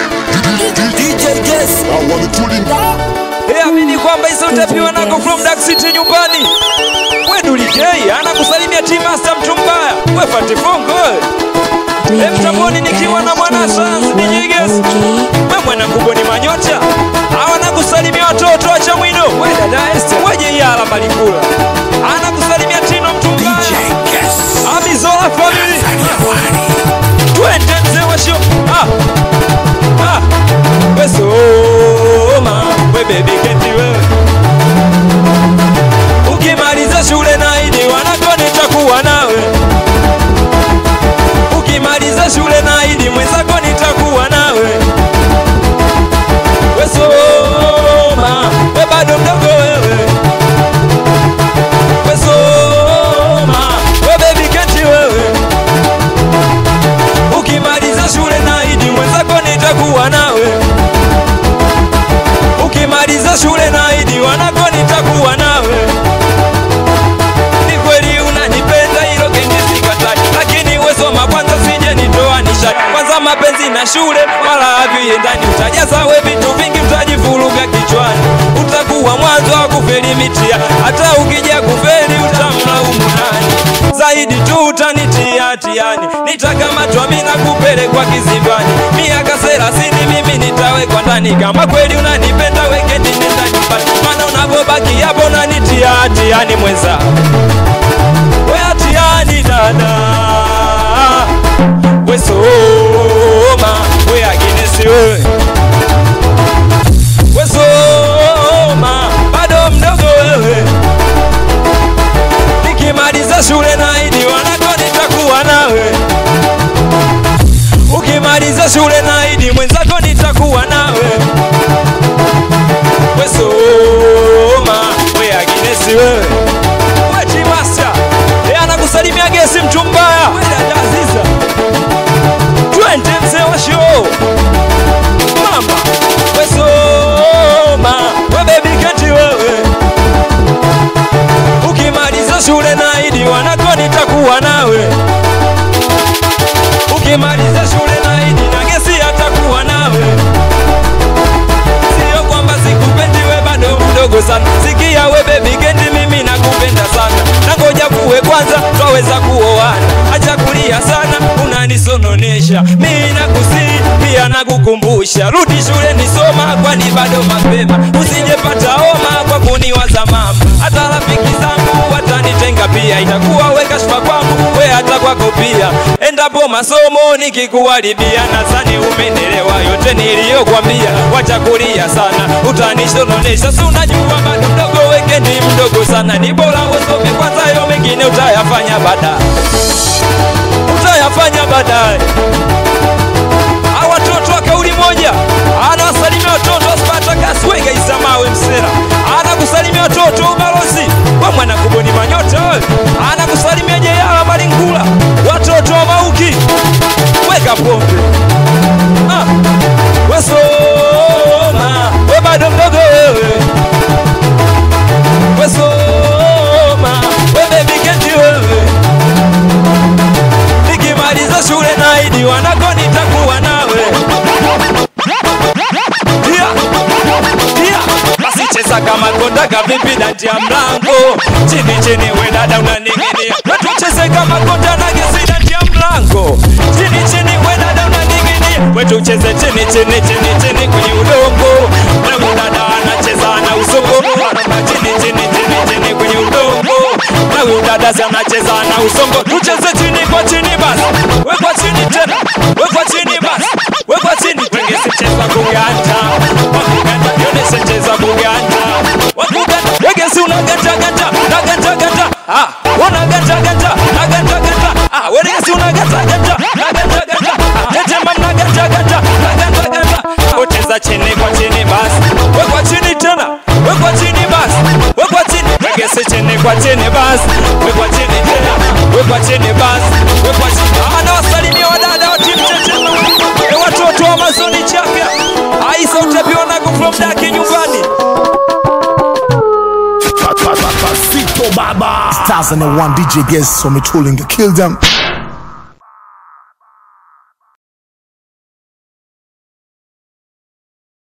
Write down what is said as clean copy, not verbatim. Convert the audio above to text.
DJ Guess. Amini kwamba hizo utapiwa nako from Dark City nyumbani. We Dulikei anakusalimia Team Master mtu mbaya. We Fatifongo we mtamboni nikiwa na mwana Sanz DJ Guess. We mwana kubwa ni manyota. Hawa nakusalimia watoto wa Chamwino. We dada Esther waje yala malikula. Anakusalimia Tino mtu mbaya. Amizola family. Twende mzee wa show. We soma, we baby keti wewe. Ukimaliza shule na idi wanako nitakuwa nawe. Ukimaliza shule na idi mwenzako nitakuwa nawe. We soma, we bado mdogo wewe. We soma, we baby keti wewe. Ukimaliza shule na idi mwenzako nitakuwa nawe. Ukimaliza shule na idi wanako nitakuwa nawe. Ni kweli unanipenda hilo kendi sikatai, lakini we soma kwanza usije nitoa nishati. Kwanza mapenzi na shule wala haviendani. Utajaza we vitu vingi utajivuruga kichwani. Utakuwa mwanzo wa kufeli mitia, hata ukija kufeli utamlaumu nani? Zaidi tu utanitia hatiani. Nitakamatwa mimi na kupelekwa kizimbani. Miaka 30 mimi nitawekwa ndani. Kama kweli unanipenda weke nenda nyumbani. Maana unapobaki hapo unanitia hatiani mwenza. We hatiani dada. We soma, we Aginesi wewe. We soma, bado mdogo wewe. Nikimaliza shule na idi wanako nitakuwa nawe. Ukimaliza shule na idi mwenzako nitakuwa nawe. We soma, we Aginesi wewe. We Team Master anakusalimia Gesi mtu mbaya. We dada Aziza twende mzee wa show mama. We soma, we baby kati wewe. Ukimaliza shule na idi wanako nitakuwa nawe. Ukimaliza shule na idi na Gesi atakuwa nawe. Sio kwamba sikupendi we bado mdogo sana. Sikia we baby kendi mimi nakupenda sana. Nangoja kuwe kwanza twaweza kuoana. Acha kulia sana unanisononesha. Mimi nakusii pia nakukumbusha. Rudi shule nisoma kwani bado mapema. Usijepata homa kwa kuniwaza mama. Hata rafiki zangu watanitenga pia. Itakuwa we kashfa kwangu we hata kwako pia. Endapo masomo nikikuharibia. Nadhani umenielewa yote niliyokuambia. Wacha kulia sana utanisononesha. Si unajua bado mdogo weke ni mdogo sana. Ni bora usome kwanza yo mengine utayafanya baadaye. Utayafanya baadaye. Hawa watoto wa kauli moja. Anawasalimia watoto wa Spartacus wega Isamawe Msera. Anakusalimia watoto ubalozi. Kwa mwana kuboni manyota wewe. Anakusalimia Jeyala Malingula. Watoto wa Mauki. Weka pombe. We soma, we bado mdogo wewe. We soma, we baby kenti wewe. Nikimaliza shule na idi wanako nitakuwa nawe. Basi cheza kama konda vipi ndani ya mlango. Chini chini we dada unaning'inia. Tucheze kama konda na Gesi ndani ya mlango. Chini chini we dada unaning'inia. Wetu cheze chini chini chini chini kwenye udongo. Wewe dada anacheza na usongo. Chini chini chini chini kwenye udongo. Wewe dada anacheza na usongo. Tucheze chini kwa chini basi. Wewe kwa chini tena. Wewe kwa chini basi. Wewe kwa chini. Wengine cheza kuganda. Wakuganda yonesha cheza kuganda. Wakuganda wengine unaganda ganda. Naganda ganda. Unaganda ganda. Naganda ganda. Wengine unaganda ganda. Naganda ganda. Tetema mnaganda ganda. Naganda ganda. Ucheza chini kwa chini basi. Wewe kwa chini tena. Wewe kwa chini basi. Wewe kwa chini. Wengine chini kwa chini basi. Wewe kwa chini tena. Wewe kwa chini basi. Wewe kwa chini. Anawasalimia wadada wa timu Tetema. Watoto wa Mazoni Chapya. Aisa utapiwa nako from Dark nyumbani. Stars and the one DJ Guess, so me trolling to kill them.